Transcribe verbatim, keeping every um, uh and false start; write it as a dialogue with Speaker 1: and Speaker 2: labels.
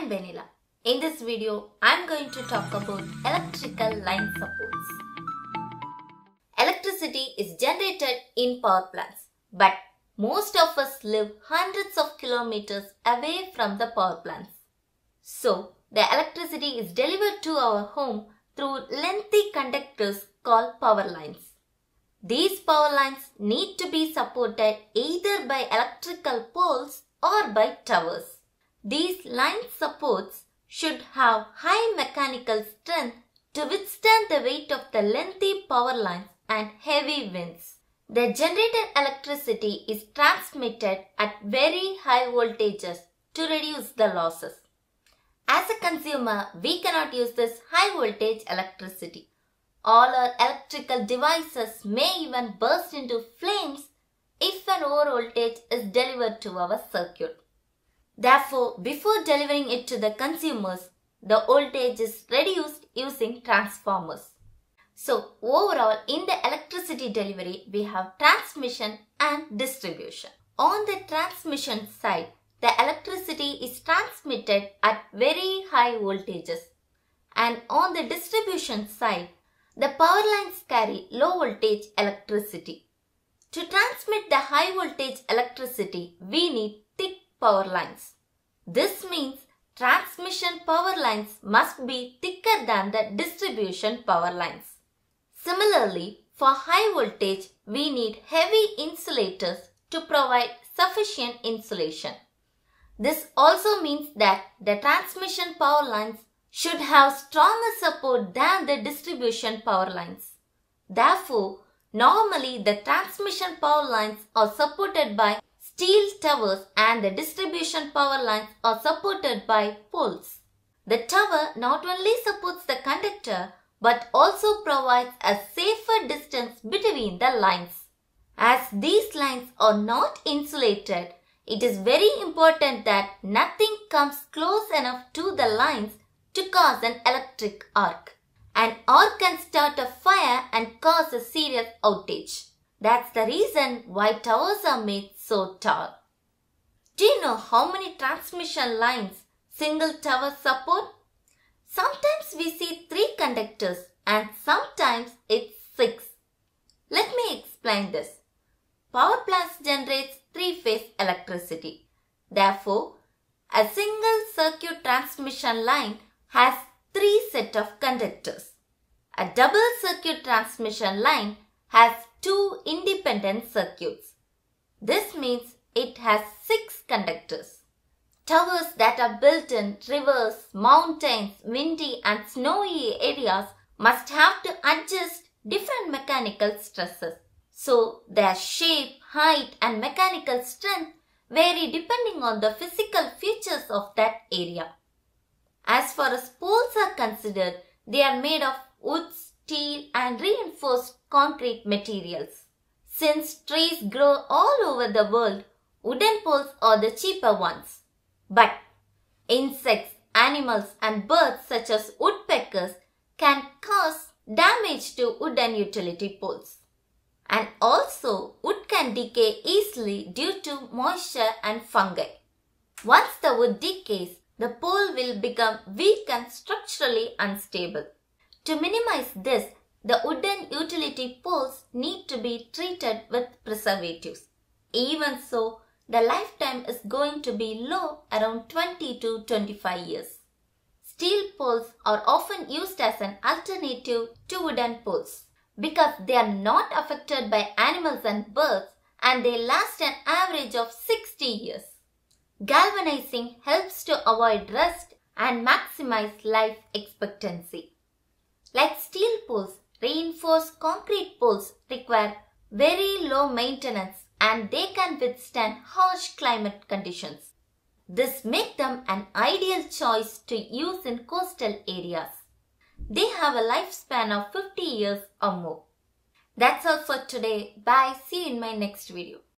Speaker 1: I'm Benila. In this video, I'm going to talk about electrical line supports. Electricity is generated in power plants, but most of us live hundreds of kilometers away from the power plants. So, the electricity is delivered to our home through lengthy conductors called power lines. These power lines need to be supported either by electrical poles or by towers. These line supports should have high mechanical strength to withstand the weight of the lengthy power lines and heavy winds. The generated electricity is transmitted at very high voltages to reduce the losses. As a consumer, we cannot use this high voltage electricity. All our electrical devices may even burst into flames if an overvoltage is delivered to our circuit. Therefore, before delivering it to the consumers, the voltage is reduced using transformers. So, overall, in the electricity delivery, we have transmission and distribution. On the transmission side, the electricity is transmitted at very high voltages. And on the distribution side, the power lines carry low voltage electricity. To transmit the high voltage electricity, we need thick power lines. This means transmission power lines must be thicker than the distribution power lines. Similarly, for high voltage, we need heavy insulators to provide sufficient insulation. This also means that the transmission power lines should have stronger support than the distribution power lines. Therefore, normally the transmission power lines are supported by steel towers and the distribution power lines are supported by poles. The tower not only supports the conductor but also provides a safer distance between the lines. As these lines are not insulated, it is very important that nothing comes close enough to the lines to cause an electric arc. An arc can start a fire and cause a serious outage. That's the reason why towers are made so tall. Do you know how many transmission lines single towers support? Sometimes we see three conductors and sometimes it's six. Let me explain this. Power plants generates three-phase electricity. Therefore, a single circuit transmission line has three sets of conductors. A double circuit transmission line has two independent circuits. This means it has six conductors. Towers that are built in rivers, mountains, windy and snowy areas must have to adjust different mechanical stresses. So, their shape, height and mechanical strength vary depending on the physical features of that area. As far as poles are considered, they are made of wood, steel and reinforced concrete materials. Since trees grow all over the world, wooden poles are the cheaper ones. But insects, animals and birds such as woodpeckers can cause damage to wooden utility poles. And also, wood can decay easily due to moisture and fungi. Once the wood decays, the pole will become weak and structurally unstable. To minimize this, the wooden utility poles need to be treated with preservatives. Even so, the lifetime is going to be low, around twenty to twenty-five years. Steel poles are often used as an alternative to wooden poles because they are not affected by animals and birds and they last an average of sixty years. Galvanizing helps to avoid rust and maximize life expectancy. Like steel poles, reinforced concrete poles require very low maintenance and they can withstand harsh climate conditions. This makes them an ideal choice to use in coastal areas. They have a lifespan of fifty years or more. That's all for today. Bye. See you in my next video.